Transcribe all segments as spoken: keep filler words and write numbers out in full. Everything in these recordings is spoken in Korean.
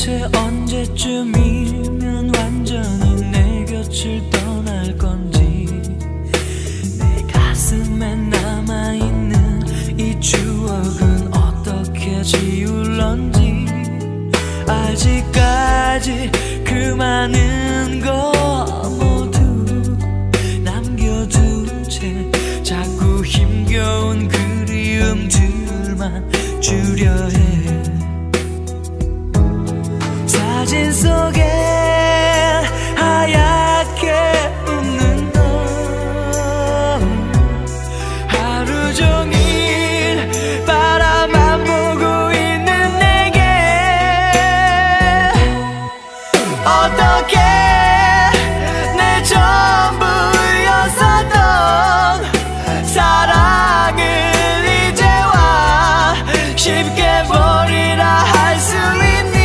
대체 언제쯤이면 완전히 내 곁을 떠날 건지, 내 가슴에 남아있는 이 추억은 어떻게 지울런지. 아직까지 그 많은 거 모두 남겨둔 채 자꾸 힘겨운 그리움들만 주려 해. 사진 속에 하얗게 웃는 너, 하루 종일 바라만 보고 있는 내게 어떻게 내 전부였었던 사랑을 이제와 쉽게 버리라 할 수 있니?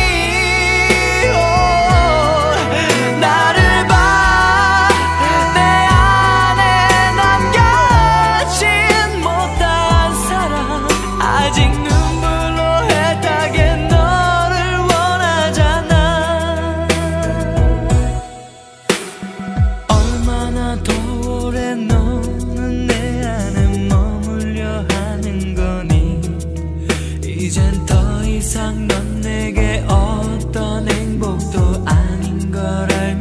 이젠 더 이상 넌 내게 어떤 행복도 아닌 걸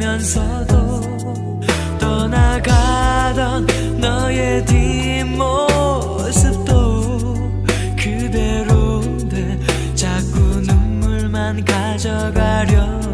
알면서도 떠나가던 너의 뒷모습도 그대로인데 자꾸 눈물만 가져가려